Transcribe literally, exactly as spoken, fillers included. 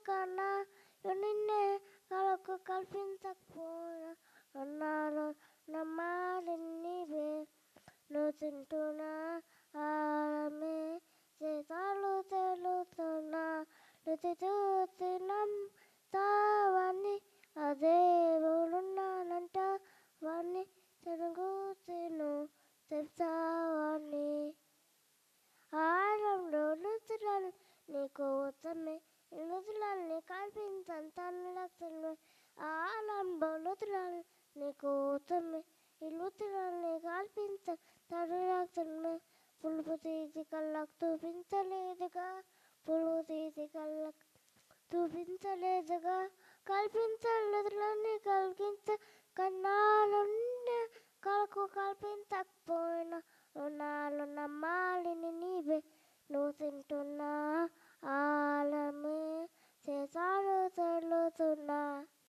కన్నా నిన్నే కలకు కల్పించకపోయినా అన్నాలో నమ్మాలి నీవే నువ్వు తింటున్నా ఆరమే చేతాలు తెలుతున్నా రుచి చూసి నమ్ముతావని ఆ దేవుడున్నానంట వాణ్ణి తిరుగుతును చెప్తావని ఆరంలో రుచులను నీకు ఉత్తమే రుచులన్నీ కల్పించంతాను లక్షణమే ఆరంభ రుచులను నీకు ఉత్తమే ఈ రుచులన్నీ కల్పించ తను లక్షణమే పులుపు తీసి కళ్ళకు చూపించలేదుగా పులుపు తీసి కళ్ళకు చూపించలేదుగా కల్పించలేదులన్నీ కలిగించ కన్నాలుండే కలకు కల్పించకపోయినా రుణాలు నమ్మాలిని నీవే నువ్వు తింటూ